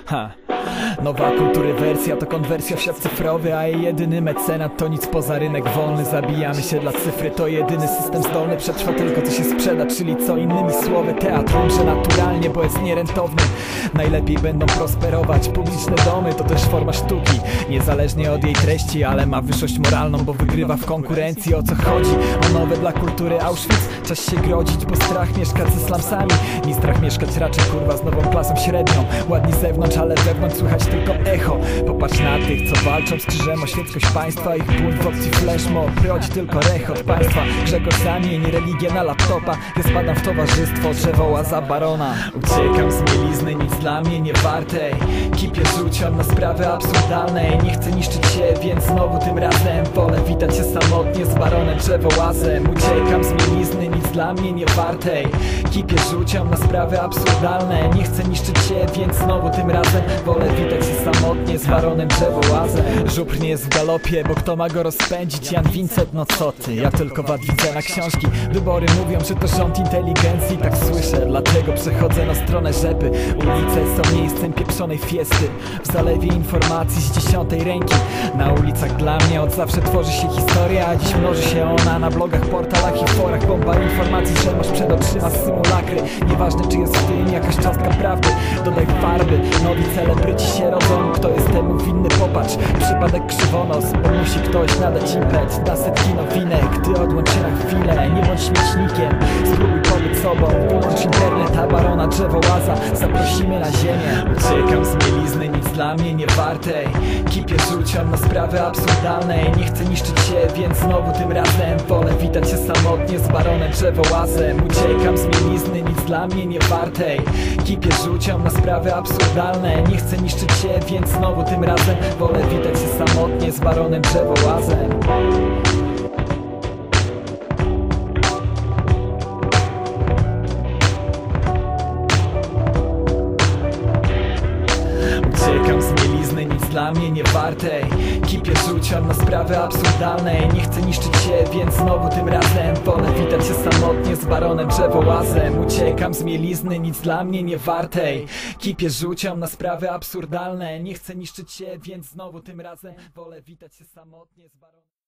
Nowa kulturywersja to konwersja w świat cyfrowy, a jej jedyny mecenat to nic poza rynek wolny. Zabijamy się dla cyfry, to jedyny system zdolny przetrwa tylko co się sprzeda, czyli co innymi słowy teatr umrze naturalnie, bo jest nierentowny. Najlepiej będą prosperować publiczne domy, to też forma sztuki, niezależnie od jej treści, ale ma wyższość moralną, bo wygrywa w konkurencji. O co chodzi? O nowe dla kultury Auschwitz? Czas się grodzić, bo strach mieszkać ze slumsami. Mi strach mieszkać raczej kurwa z nową klasą średnią. Ładni z zewnątrz, ale wewnątrz słychać tylko echo. Popatrz na tych, co walczą z krzyżem o świeckość państwa. Ich bunt w opcji flashmob rodzi tylko rechot państwa. Grzegorz zamień religię na laptopa, gdy spadam w towarzystwo drzewoła za barona. Uciekam z mielizny, nic dla mnie nie wartej. Kipię rzuciam na sprawy absurdalnej. Nie chcę niszczyć się, więc znowu tym razem wolę witać się samotnie z baronem drzewołazem. Uciekam z mielizny, nic dla mnie nie wartej. Kipię rzuciam na sprawy absurdalne. Nie chcę niszczyć się, więc znowu tym razem wolę witać się samotnie z baronem drzewołazem. Żupr nie jest w galopie, bo kto ma go rozpędzić? Jan Vincent, no co ty? Ja tylko wad widzę na książki. Wybory mówią, że to rząd inteligencji. Tak słyszę, dlatego przechodzę na stronę rzepy. Ulice są miejscem pieprzonej fiesty, w zalewie informacji z 10 ręki. Na ulicach dla mnie od zawsze tworzy się historia, a dziś mnoży się ona na blogach, portalach i forach. Bomba informacji, że masz przed oczyma symulakry. Nieważne czy jest w tym jakaś cząstka prawdy. Dodaj farby, nowi celebryci się rodzą. Kto jest temu winny? Popatrz, przypadek krzywonos, bo musi ktoś nadać impet na setki nowinek. Ty odłącz się na chwilę, nie bądź śmietnikiem. Spróbuj pobyć sobą, wyłącz internet, a barona drzewołaza zaprosimy na ziemię. Uciekam z mielizny, nic dla mnie nie wartej. Kipię rzuciam na sprawy absurdalnej. Nie chcę niszczyć się, więc znowu tym razem wolę witać się samotnie z baronem drzewołazem. Uciekam z mielizny, nic dla mnie nie wartej. Kipię rzuciam na sprawy absurdalne. Nie chcę niszczyć się, więc znowu tym razem wolę witać się samotnie z baronem drzewołazem. Uciekam z mielizny, nic dla mnie nie wartej. Kipię rzuciam na sprawy absurdalnej. Nie chcę niszczyć się, więc znowu tym razem wolę witać się samotnie z baronem drzewołazem. Uciekam z mielizny, nic dla mnie nie wartej. Kipię rzuciam na sprawy absurdalne. Nie chcę niszczyć się, więc znowu tym razem wolę witać się samotnie z baronem.